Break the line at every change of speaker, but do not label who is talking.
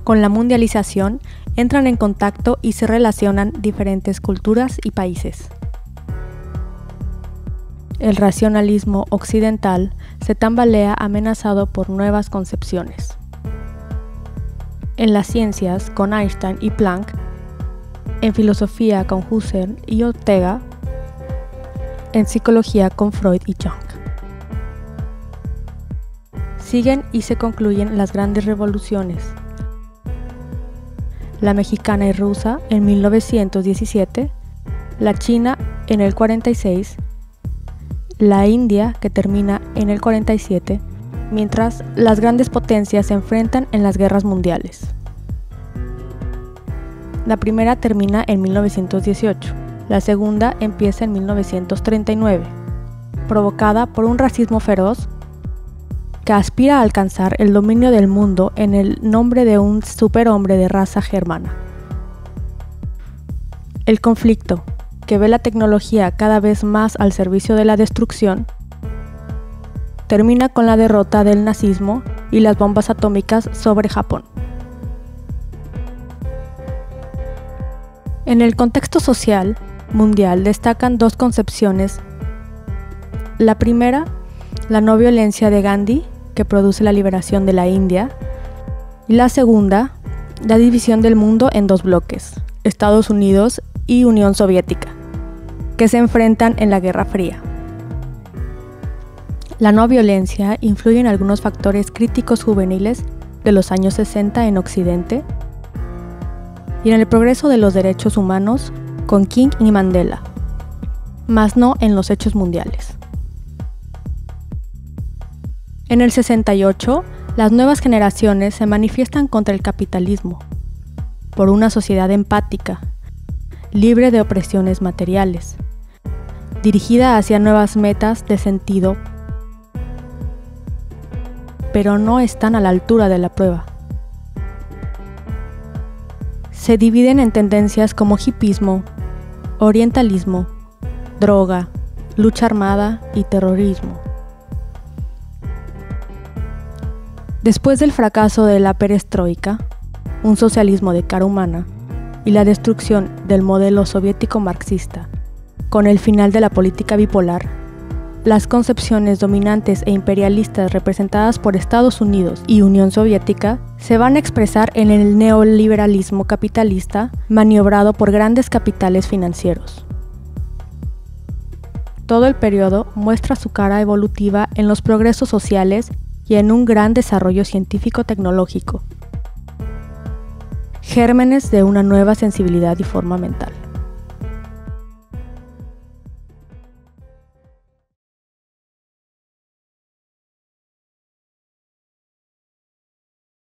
Con la mundialización, entran en contacto y se relacionan diferentes culturas y países. El racionalismo occidental se tambalea amenazado por nuevas concepciones. En las ciencias con Einstein y Planck, en filosofía con Husserl y Ortega, en psicología con Freud y Jung. Siguen y se concluyen las grandes revoluciones. La mexicana y rusa en 1917, la china en el 46, la India que termina en el 47, mientras las grandes potencias se enfrentan en las guerras mundiales. La primera termina en 1918, la segunda empieza en 1939, provocada por un racismo feroz que aspira a alcanzar el dominio del mundo en el nombre de un superhombre de raza germana. El conflicto, que ve la tecnología cada vez más al servicio de la destrucción, termina con la derrota del nazismo y las bombas atómicas sobre Japón. En el contexto social mundial destacan dos concepciones. La primera, la no violencia de Gandhi, que produce la liberación de la India, y la segunda, la división del mundo en dos bloques, Estados Unidos y Unión Soviética, que se enfrentan en la Guerra Fría. La no violencia influye en algunos factores críticos juveniles de los años 60 en Occidente y en el progreso de los derechos humanos con King y Mandela, mas no en los hechos mundiales. En el 68, las nuevas generaciones se manifiestan contra el capitalismo, por una sociedad empática, libre de opresiones materiales, dirigida hacia nuevas metas de sentido, pero no están a la altura de la prueba. Se dividen en tendencias como hipismo, orientalismo, droga, lucha armada y terrorismo. Después del fracaso de la perestroika, un socialismo de cara humana, y la destrucción del modelo soviético marxista, con el final de la política bipolar, las concepciones dominantes e imperialistas representadas por Estados Unidos y Unión Soviética se van a expresar en el neoliberalismo capitalista maniobrado por grandes capitales financieros. Todo el periodo muestra su cara evolutiva en los progresos sociales y en un gran desarrollo científico-tecnológico, gérmenes de una nueva sensibilidad y forma mental.